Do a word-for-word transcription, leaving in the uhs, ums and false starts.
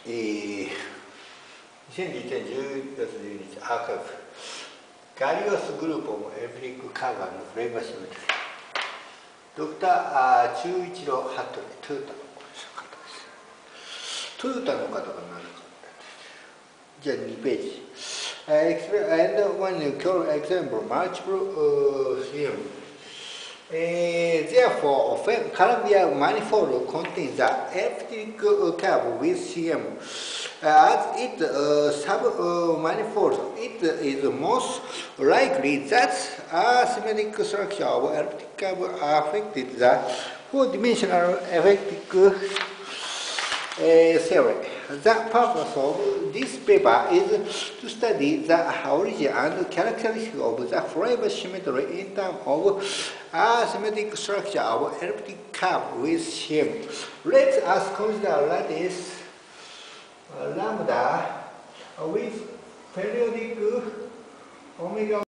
えー、にせんじゅういちねんじゅうがつじゅうににちアーカイブガリオスグループオブエレプティックカーガーのフレーバーシメトリードクターチュイチロハットリトヨタの方ですトヨタの方が何かじゃあにページ and when you call example multiple uh, C M Uh, therefore, a Columbia manifold contains the elliptic uh, curve with C M. Uh, as it uh, sub-manifold, uh, it is most likely that asymmetric structure of elliptic curve affected the four-dimensional elliptic uh, theory. The purpose of this paper is to study the origin and characteristics of the flavor symmetry in terms of asymmetric structure of elliptic curve with C M. Let us consider lattice uh, lambda with periodic omega